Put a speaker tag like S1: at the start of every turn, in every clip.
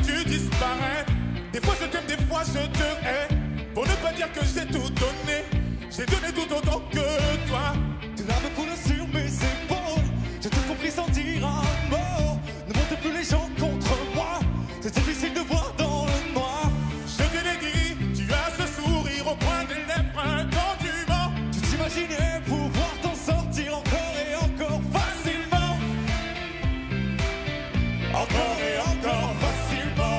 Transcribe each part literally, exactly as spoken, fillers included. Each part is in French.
S1: tu disparais. Des fois je t'aime, des fois je te hais. Pour ne pas dire que j'ai tout donné, j'ai donné tout autant que toi.
S2: Tes larmes coulent sur mes épaules. J'ai tout compris sans dire un mot. Ne monte plus les gens contre moi. C'est difficile de voir dans le noir.
S1: Je te l'ai dit, tu as ce sourire au coin des lèvres quand tu mens.
S2: Tu t'imaginais pouvoir t'en sortir encore et encore facilement. Encore et encore facilement.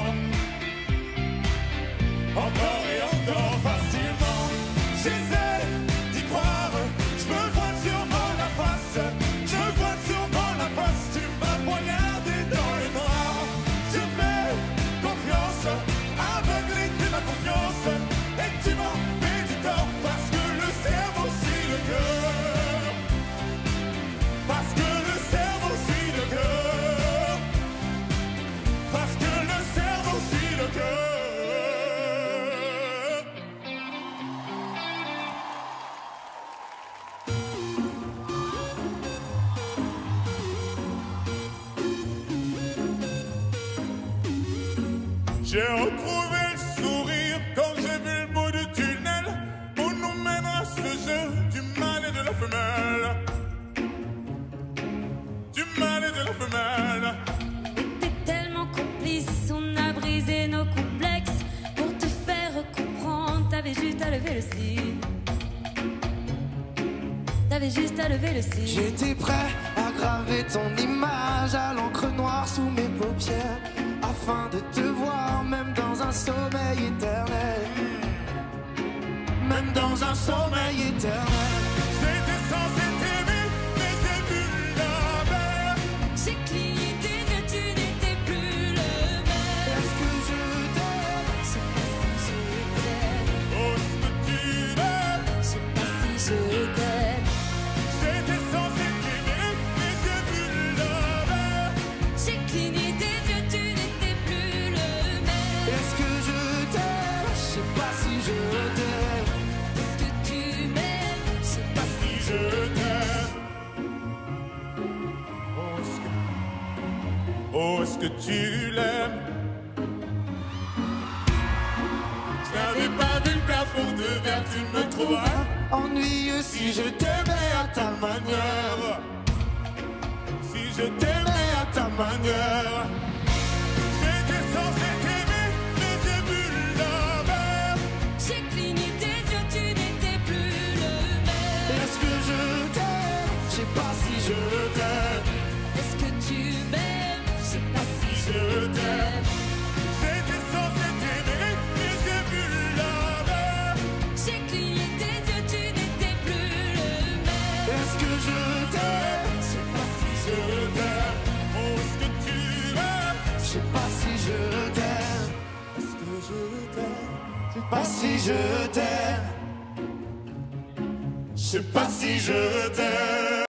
S2: Encore et encore facilement. J'essaie d'y croire. Je me vois sûrement la face. Je me vois sûrement la face. Tu m'as poignardé dans le noir. Je fais confiance, aveuglé de ma confiance. Et tu m'en fais du tort parce que le cerveau suit le cœur. Parce que le cerveau suit le cœur. Parce que le cerveau suit le cœur.
S1: J'ai retrouvé le sourire quand j'ai vu le bout du tunnel où nous mènera ce jeu du mâle et de la femelle. Du mâle et de la femelle.
S3: T'es tellement complice, on a brisé nos complexes. Pour te faire comprendre, t'avais juste à lever le cil. T'avais juste à lever le cil.
S4: J'étais prêt à graver ton image à l'encre noire sous mes paupières, afin de te voir même dans un sommeil éternel. Même dans un sommeil éternel.
S1: J'étais censé t'aimer, mais j'ai vu la mer.
S3: J'ai cligné tes yeux, tu n'étais plus le même.
S4: Est-ce que je t'aime?
S3: Je sais pas si je t'aime.
S1: Oh, ce que tu m'aimes.
S3: Je sais pas si je t'aime.
S1: J'étais censé t'aimer, mais j'ai vu la mer.
S3: J'ai cligné tes yeux, tu n'étais plus le même.
S4: Est-ce que je t'aime? Je sais pas si je t'aime.
S3: Est-ce que tu m'aimes? Je sais pas si
S1: Si je t'aime. Oh, est-ce que, oh, est-ce que tu l'aimes? Je n'avais pas vu le plafond de verre, tu me trouveras
S4: Ennuyeux si je t'aimais à ta manière.
S1: si je t'aimais à ta manière. J'étais censé t'aimer, mais j'ai vu la mer.
S3: j'ai cligné tes yeux, tu n'étais plus le même.
S4: Est-ce que je t'aime? Je sais pas si je t'aime.
S3: Est-ce que tu m'aimes? Je sais pas si
S1: Si je t'aime. J'étais censé t'aimer, mais j'ai vu la mer.
S3: j'ai cligné tes yeux, tu n'étais plus le même.
S4: Est-ce que je t'aime?
S3: Je sais pas si
S1: Je t'aime. Oh, est-ce que tu m'aimes?
S4: Je sais pas si je t'aime.
S1: Est-ce que je t'aime?
S4: Je sais pas si je t'aime.
S1: Je sais pas si je t'aime.